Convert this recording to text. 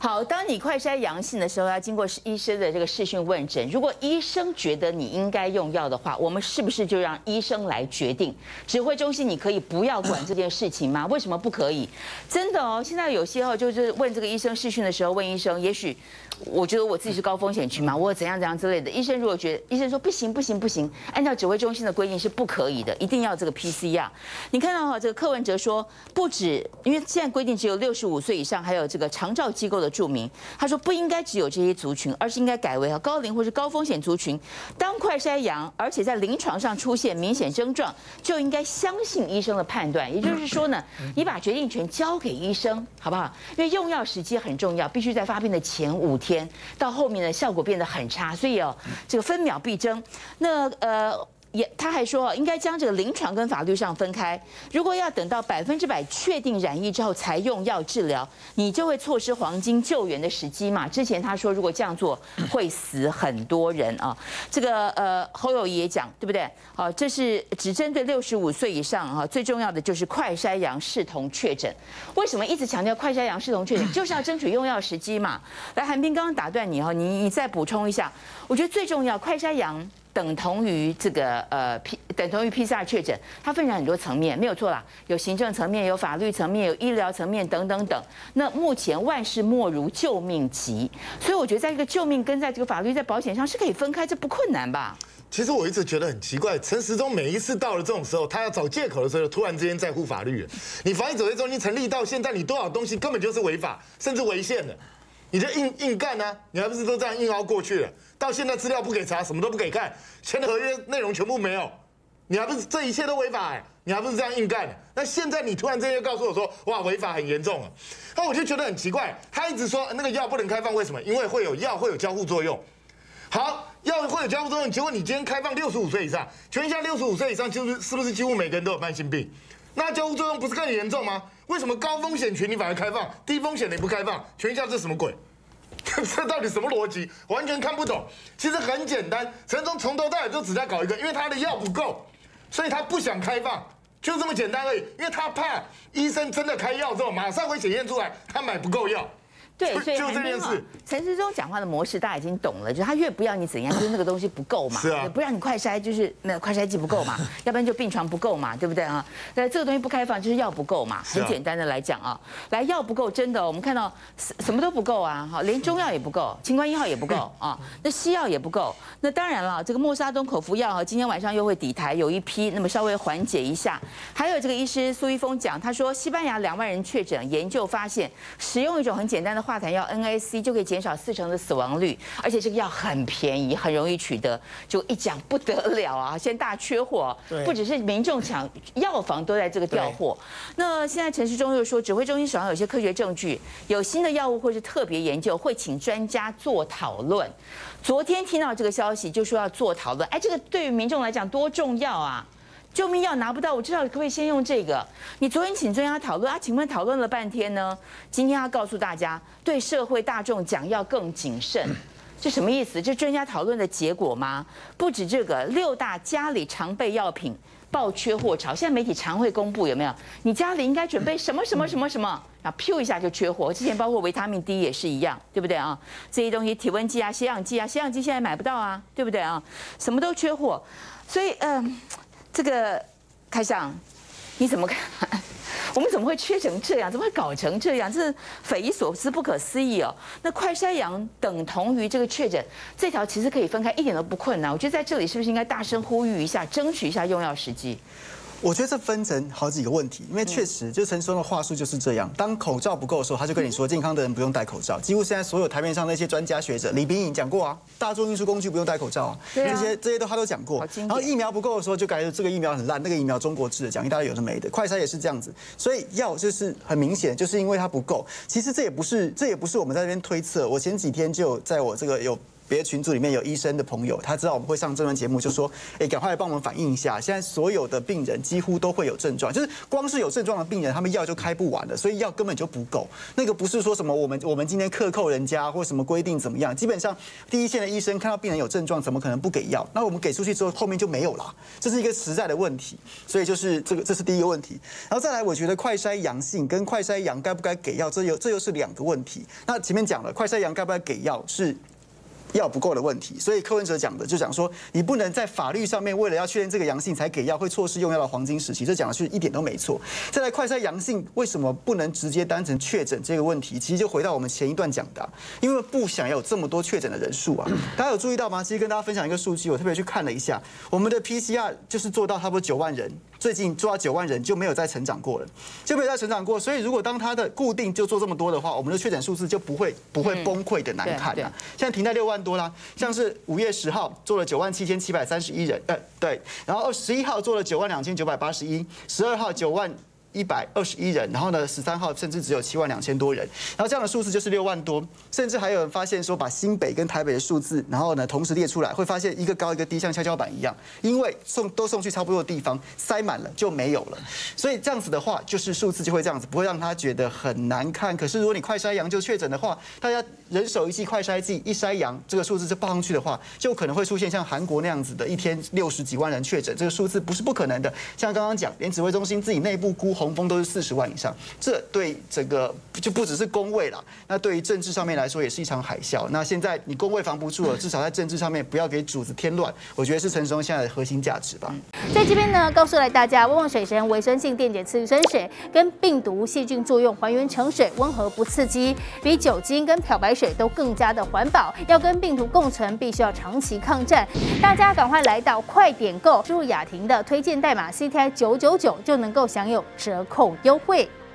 好，当你快筛阳性的时候，要经过医生的这个视讯问诊。如果医生觉得你应该用药的话，我们是不是就让医生来决定？指挥中心你可以不要管这件事情吗？为什么不可以？真的哦，现在有些哦，就是问这个医生视讯的时候，问医生，也许我觉得我自己是高风险区嘛，我怎样怎样之类的。医生如果觉得医生说不行不行不行，按照指挥中心的规定是不可以的，一定要这个 PCR。你看到哈，这个柯文哲说不止，因为现在规定只有65岁以上，还有这个长照机构的住民，他说不应该只有这些族群，而是应该改为高龄或是高风险族群，当快筛阳，而且在临床上出现明显症状，就应该相信医生的判断。也就是说呢，你把决定权交给医生，好不好？因为用药时机很重要，必须在发病的前5天，到后面的效果变得很差，所以哦，这个分秒必争。那他还说，应该将这个临床跟法律上分开。如果要等到100%确定染疫之后才用药治疗，你就会错失黄金救援的时机嘛。之前他说，如果这样做会死很多人啊。这个侯友宜也讲，对不对？这是只针对65岁以上啊，最重要的就是快筛阳视同确诊。为什么一直强调快筛阳视同确诊？就是要争取用药时机嘛。来，韩冰刚刚打断你哈，你再补充一下。我觉得最重要，快筛阳等同于这个等同于 PCR 确诊，它分成很多层面，没有错啦，有行政层面，有法律层面，有医疗层面等等等。那目前万事莫如救命急，所以我觉得在这个救命跟在这个法律在保险上是可以分开，这不困难吧？ 其实我一直觉得很奇怪，陈时中每一次到了这种时候，他要找借口的时候，突然之间在乎法律了。你防疫指挥中心成立到现在，你多少东西根本就是违法，甚至违宪的，你就硬干啊！你还不是都这样硬凹过去了？到现在资料不给查，什么都不给看，签的合约内容全部没有，你还不是这一切都违法你还不是这样硬干？那现在你突然之间又告诉我说，哇，违法很严重啊！那我就觉得很奇怪，他一直说那个药不能开放，为什么？因为会有药会有交互作用。好，药会有交互作用，结果你今天开放65岁以上，请问一下65岁以上是不是几乎每个人都有慢性病？那交互作用不是更严重吗？为什么高风险群你反而开放，低风险你不开放？请问一下这什么鬼？这到底什么逻辑？完全看不懂。其实很简单，陈忠从头到尾就只在搞一个，因为他的药不够，所以他不想开放，就这么简单而已。因为他怕医生真的开药之后，马上会显现出来他买不够药。 对，所以就这件事， 陈时中讲话的模式大家已经懂了，就是他越不要你怎样，就是那个东西不够嘛， 是啊， 不让你快筛，就是那快筛剂不够嘛，要不然就病床不够嘛，对不对啊？那这个东西不开放，就是药不够嘛，很简单的来讲啊，来药不够，真的，我们看到什么都不够啊，哈，连中药也不够，清冠1号也不够啊，那西药也不够，那当然了，这个默沙东口服药哈，今天晚上又会抵台，有一批，那么稍微缓解一下。还有这个医师苏一峰讲，他说西班牙2万人确诊，研究发现使用一种很简单的化痰药 NAC。就可以减少40%的死亡率，而且这个药很便宜，很容易取得。就一讲不得了啊！现在大缺货，不只是民众抢，药房都在这个调货。那现在陈时中又说，指挥中心手上有些科学证据，有新的药物或是特别研究，会请专家做讨论。昨天听到这个消息，就说要做讨论。哎，这个对于民众来讲多重要啊！救命药拿不到，我至少可不可以先用这个？你昨天请专家讨论啊，请问讨论了半天呢？今天要告诉大家，对社会大众讲要更谨慎，这什么意思？这专家讨论的结果吗？不止这个，6大家里常备药品爆缺货潮，现在媒体常会公布有没有？你家里应该准备什么什么什么什么，然后咻一下就缺货。之前包括维他命 D 也是一样，对不对啊？这些东西，体温计啊、血氧计啊，血氧计现在买不到啊，对不对啊？什么都缺货，所以这个开上，你怎么看？我们怎么会缺成这样？怎么会搞成这样？这是匪夷所思、不可思议哦。那快筛阳等同于这个确诊，这条其实可以分开，一点都不困难。我觉得在这里是不是应该大声呼吁一下，争取一下用药时机？ 我觉得这分成好几个问题，因为确实就陈时中的话术就是这样，当口罩不够的时候，他就跟你说健康的人不用戴口罩。几乎现在所有台面上那些专家学者，李秉颖讲过啊，大众运输工具不用戴口罩啊，这些他都讲过。然后疫苗不够的时候，就感觉这个疫苗很烂，那个疫苗中国制的，讲一大堆有的没的。快筛也是这样子，所以药就是很明显，就是因为它不够。其实这也不是我们在这边推测，我前几天就有在我这个有别的群组里面有医生的朋友，他知道我们会上这轮节目，就说，赶快来帮我们反映一下，现在所有的病人几乎都会有症状，就是光是有症状的病人，他们药就开不完了，所以药根本就不够。那个不是说什么我们今天克扣人家或什么规定怎么样，基本上第一线的医生看到病人有症状，怎么可能不给药？那我们给出去之后，后面就没有了，这是一个实在的问题。所以就是这是第一个问题。然后再来，我觉得快筛阳性跟快筛阳该不该给药，这又是2个问题。那前面讲了，快筛阳该不该给药是药不够的问题，所以柯文哲讲的就讲说，你不能在法律上面为了要确认这个阳性才给药，会错失用药的黄金时期，这讲的是一点都没错。再来，快筛阳性为什么不能直接当成确诊这个问题，其实就回到我们前一段讲的，因为不想有这么多确诊的人数啊。大家有注意到吗？其实跟大家分享一个数据，我特别去看了一下，我们的 PCR 就是做到差不多9万人。最近做到9万人就没有再成长过了，所以如果当它的固定就做这么多的话，我们的确诊数字就不会崩溃的难看啊。现在停在6万多啦，像是5月10号做了97731人，对，然后11号做了92981，12号91121人，然后呢13号甚至只有72000多人，然后这样的数字就是6万多，甚至还有人发现说把新北跟台北的数字，然后呢同时列出来，会发现一个高一个低，像跷跷板一样，因为都送去差不多的地方，塞满了就没有了，所以这样子的话，就是数字就会这样子，不会让他觉得很难看。可是如果你快筛阳就确诊的话，大家人手一剂快筛剂，一筛阳，这个数字就报上去的话，就可能会出现像韩国那样子的，一天60几万人确诊，这个数字不是不可能的。像刚刚讲，连指挥中心自己内部估洪峰都是40万以上，这对整个就不只是公卫啦，那对于政治上面来说也是一场海啸。那现在你公卫防不住了，至少在政治上面不要给主子添乱，我觉得是陈时中现在的核心价值吧。 在这边呢，告诉来大家，旺旺水神维生性电解次氯酸水跟病毒细菌作用还原成水，温和不刺激，比酒精跟漂白水都更加的环保。要跟病毒共存，必须要长期抗战。大家赶快来到快点购，输入雅婷的推荐代码 CTI999就能够享有折扣优惠。